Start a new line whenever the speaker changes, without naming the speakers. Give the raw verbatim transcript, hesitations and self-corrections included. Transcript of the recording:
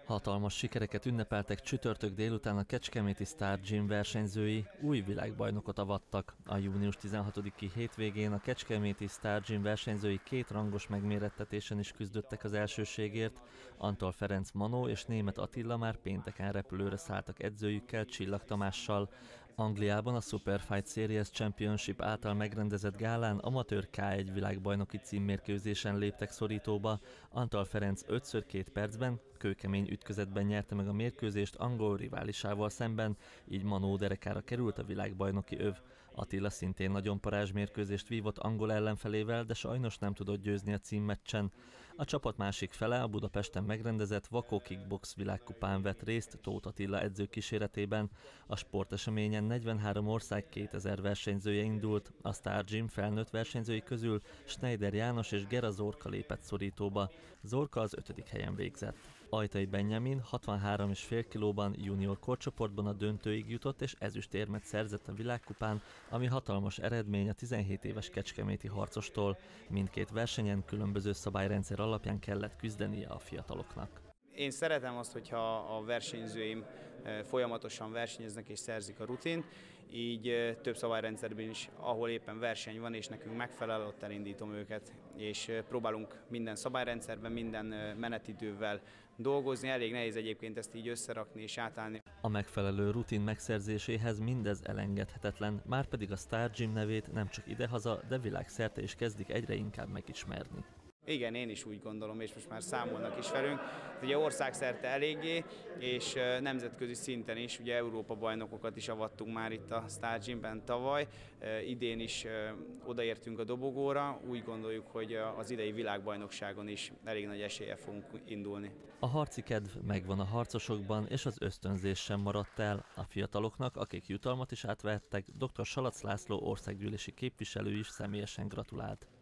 Hatalmas sikereket ünnepeltek csütörtök délután a kecskeméti Star Gym versenyzői, új világbajnokot avattak. A június tizenhatodiki hétvégén a kecskeméti Star Gym versenyzői két rangos megmérettetésen is küzdöttek az elsőségért. Antol Ferenc Manó és Németh Attila már pénteken repülőre szálltak edzőjükkel, Csillag Tamással. Angliában a Superfight Series Championship által megrendezett gálán amatőr ká egy világbajnoki címmérkőzésen léptek szorítóba. Antol Ferenc ötször két percben, kőkemény ütközetben nyerte meg a mérkőzést angol riválisával szemben, így Manó derekára került a világbajnoki öv. Attila szintén nagyon parázs mérkőzést vívott angol ellenfelével, de sajnos nem tudott győzni a címmeccsen. A csapat másik fele a Budapesten megrendezett Vakó Kickbox világkupán vett részt Tóth Attila edző kíséretében. A sporteseményen negyvenhárom ország kétezer versenyzője indult, a Star Gym felnőtt versenyzői közül Schneider János és Gera Zorka lépett szorítóba. Zorka az ötödik helyen végzett. Ajtai Benjamin hatvanhárom egész öt kilóban junior korcsoportban a döntőig jutott és ezüstérmet szerzett a világkupán, ami hatalmas eredmény a tizenhét éves kecskeméti harcostól. Mindkét versenyen különböző szabályrendszer alapján kellett küzdenie a fiataloknak.
Én szeretem azt, hogyha a versenyzőim folyamatosan versenyeznek és szerzik a rutint, így több szabályrendszerben is, ahol éppen verseny van és nekünk megfelel, ott elindítom őket, és próbálunk minden szabályrendszerben, minden menetidővel dolgozni. Elég nehéz egyébként ezt így összerakni és átállni.
A megfelelő rutin megszerzéséhez mindez elengedhetetlen, márpedig a Star Gym nevét nem csak idehaza, de világszerte is kezdik egyre inkább megismerni.
Igen, én is úgy gondolom, és most már számolnak is velünk. Ugye országszerte eléggé, és nemzetközi szinten is, ugye Európa bajnokokat is avattunk már itt a Star Gymben tavaly. Idén is odaértünk a dobogóra, úgy gondoljuk, hogy az idei világbajnokságon is elég nagy eséllyel fogunk indulni.
A harci kedv megvan a harcosokban, és az ösztönzés sem maradt el. A fiataloknak, akik jutalmat is átvehettek, dr. Salac László országgyűlési képviselő is személyesen gratulált.